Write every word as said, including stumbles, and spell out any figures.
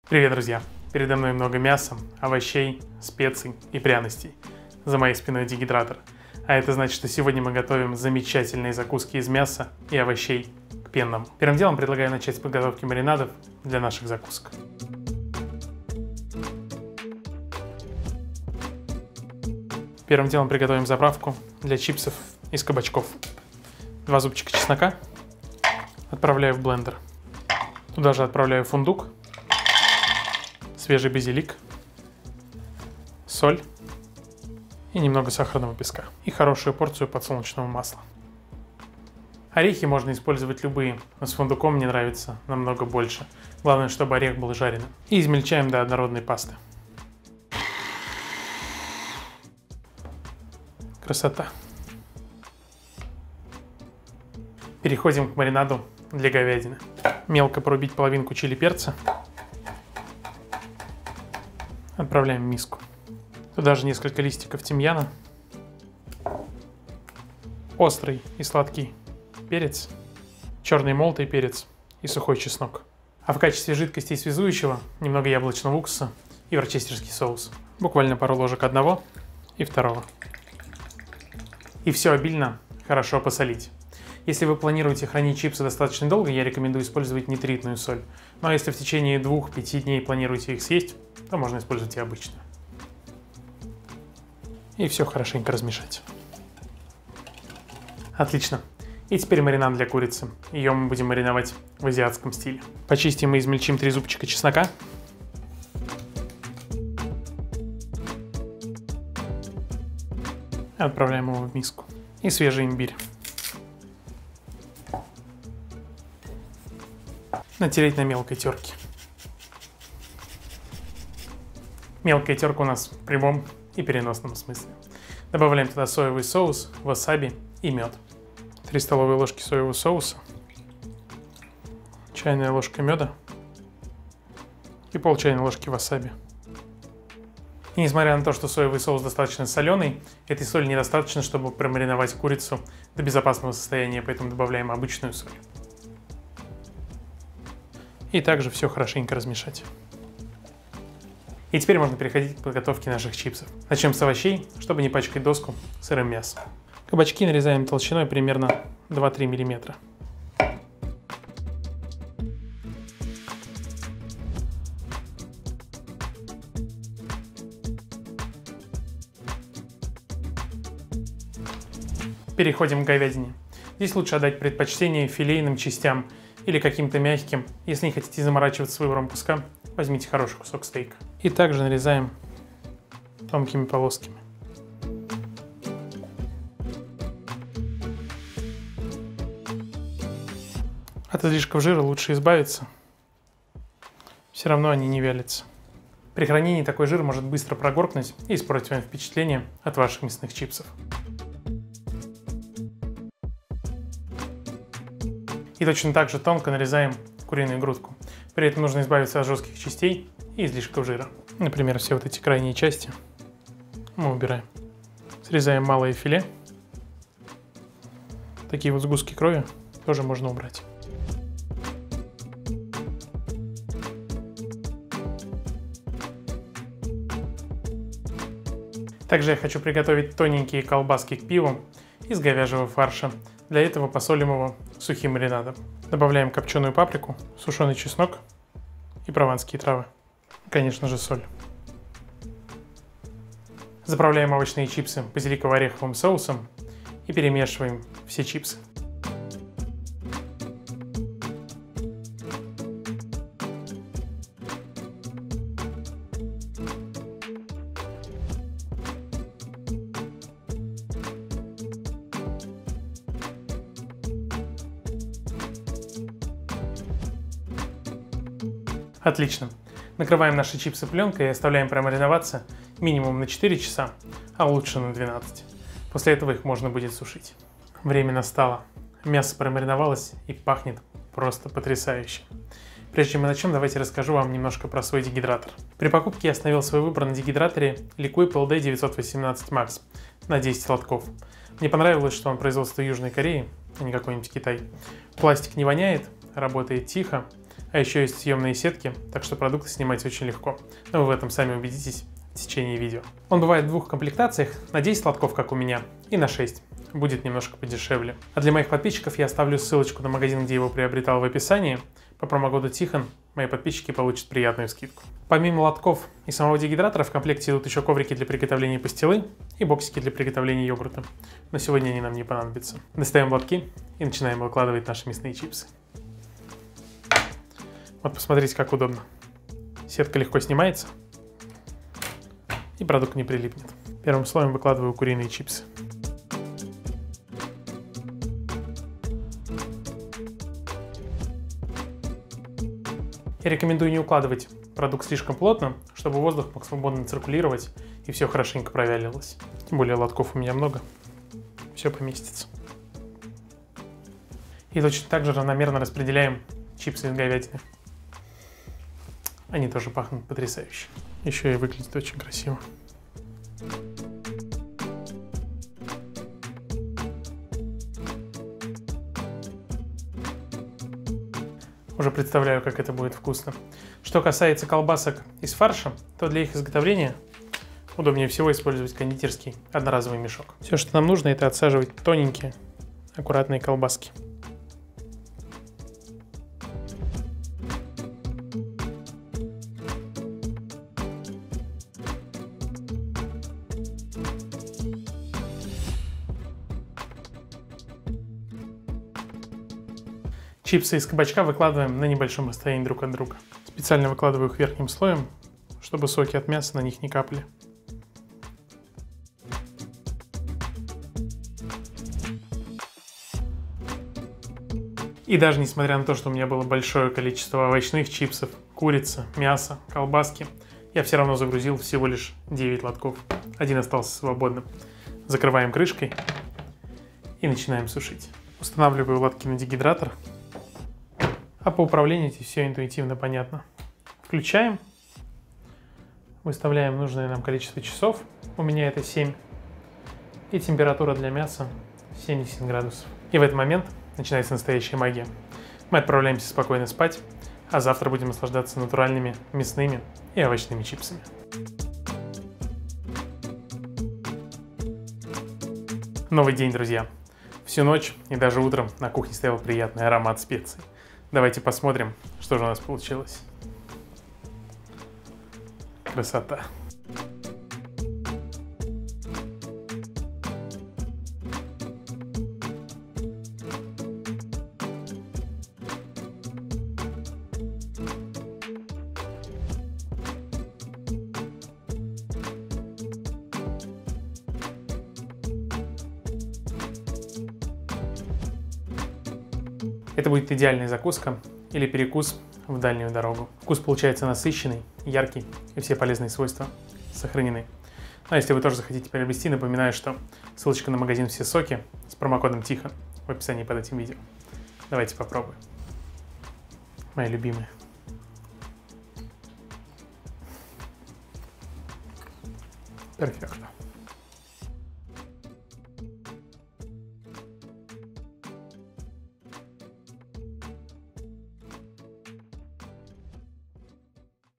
Привет, друзья! Передо мной много мяса, овощей, специй и пряностей. За моей спиной дегидратор. А это значит, что сегодня мы готовим замечательные закуски из мяса и овощей к пенному. Первым делом предлагаю начать с подготовки маринадов для наших закусок. Первым делом приготовим заправку для чипсов из кабачков. Два зубчика чеснока отправляю в блендер. Туда же отправляю фундук, свежий базилик, соль и немного сахарного песка. И хорошую порцию подсолнечного масла. Орехи можно использовать любые, но с фундуком мне нравится намного больше. Главное, чтобы орех был жареным. И измельчаем до однородной пасты. Красота. Переходим к маринаду для говядины. Мелко порубить половинку чили перца. Отправляем в миску. Туда же несколько листиков тимьяна. Острый и сладкий перец. Черный молотый перец и сухой чеснок. А в качестве жидкости и связующего немного яблочного уксуса и ворчестерский соус. Буквально пару ложек одного и второго. И все обильно хорошо посолить. Если вы планируете хранить чипсы достаточно долго, я рекомендую использовать нитритную соль. Но если в течение двух-пяти дней планируете их съесть, то можно использовать и обычную. И все хорошенько размешать. Отлично. И теперь маринад для курицы. Ее мы будем мариновать в азиатском стиле. Почистим и измельчим три зубчика чеснока. Отправляем его в миску. И свежий имбирь. Натереть на мелкой терке. Мелкая терка у нас в прямом и переносном смысле. Добавляем туда соевый соус, васаби и мед. три столовые ложки соевого соуса, чайная ложка меда и пол чайной ложки васаби. И несмотря на то, что соевый соус достаточно соленый, этой соли недостаточно, чтобы промариновать курицу до безопасного состояния, поэтому добавляем обычную соль. И также все хорошенько размешать. И теперь можно переходить к подготовке наших чипсов. Начнем с овощей, чтобы не пачкать доску сырым мясом. Кабачки нарезаем толщиной примерно два-три миллиметра. Переходим к говядине. Здесь лучше отдать предпочтение филейным частям или каким-то мягким. Если не хотите заморачиваться с выбором куска, возьмите хороший кусок стейка. И также нарезаем тонкими полосками. От излишков жира лучше избавиться. Все равно они не вялятся. При хранении такой жир может быстро прогоркнуть и испортить вам впечатление от ваших мясных чипсов. И точно так же тонко нарезаем куриную грудку. При этом нужно избавиться от жестких частей и излишков жира. Например, все вот эти крайние части мы убираем. Срезаем малое филе. Такие вот сгустки крови тоже можно убрать. Также я хочу приготовить тоненькие колбаски к пиву из говяжьего фарша. Для этого посолим его сухим маринадом. Добавляем копченую паприку, сушеный чеснок и прованские травы. Конечно же, соль. Заправляем овощные чипсы базиликово-ореховым соусом и перемешиваем все чипсы. Отлично. Накрываем наши чипсы пленкой и оставляем промариноваться минимум на четыре часа, а лучше на двенадцать. После этого их можно будет сушить. Время настало. Мясо промариновалось и пахнет просто потрясающе. Прежде чем мы начнем, давайте расскажу вам немножко про свой дегидратор. При покупке я остановил свой выбор на дегидраторе Liquid пи эл ди девятьсот восемнадцать макс на десять лотков. Мне понравилось, что он производства Южной Кореи, а не какой-нибудь Китай. Пластик не воняет, работает тихо, А еще есть съемные сетки, так что продукты снимать очень легко. Но вы в этом сами убедитесь в течение видео. Он бывает в двух комплектациях, на десять лотков, как у меня, и на шесть. Будет немножко подешевле. А для моих подписчиков я оставлю ссылочку на магазин, где его приобретал, в описании. По промокоду Тихон мои подписчики получат приятную скидку. Помимо лотков и самого дегидратора в комплекте идут еще коврики для приготовления пастилы и боксики для приготовления йогурта. Но сегодня они нам не понадобятся. Достаем лотки и начинаем выкладывать наши мясные чипсы. Вот посмотрите, как удобно. Сетка легко снимается и продукт не прилипнет. Первым слоем выкладываю куриные чипсы. Я рекомендую не укладывать продукт слишком плотно, чтобы воздух мог свободно циркулировать и все хорошенько провялилось. Тем более лотков у меня много, все поместится. И точно так же равномерно распределяем чипсы из говядины. Они тоже пахнут потрясающе. Еще и выглядит очень красиво. Уже представляю, как это будет вкусно. Что касается колбасок из фарша, то для их изготовления удобнее всего использовать кондитерский одноразовый мешок. Все, что нам нужно, это отсаживать тоненькие, аккуратные колбаски. Чипсы из кабачка выкладываем на небольшом расстоянии друг от друга. Специально выкладываю их верхним слоем, чтобы соки от мяса на них не капли. И даже несмотря на то, что у меня было большое количество овощных чипсов, курицы, мяса, колбаски, я все равно загрузил всего лишь девять лотков. Один остался свободным. Закрываем крышкой и начинаем сушить. Устанавливаю лотки на дегидратор. А по управлению здесь все интуитивно понятно. Включаем, выставляем нужное нам количество часов, у меня это семь, и температура для мяса семьдесят градусов. И в этот момент начинается настоящая магия. Мы отправляемся спокойно спать, а завтра будем наслаждаться натуральными мясными и овощными чипсами. Новый день, друзья. Всю ночь и даже утром на кухне стоял приятный аромат специй. Давайте посмотрим, что же у нас получилось. Красота. Это будет идеальная закуска или перекус в дальнюю дорогу. Вкус получается насыщенный, яркий и все полезные свойства сохранены. Ну, а если вы тоже захотите приобрести, напоминаю, что ссылочка на магазин «Все соки» с промокодом Тихон в описании под этим видео. Давайте попробуем. Мои любимые. Перфекто.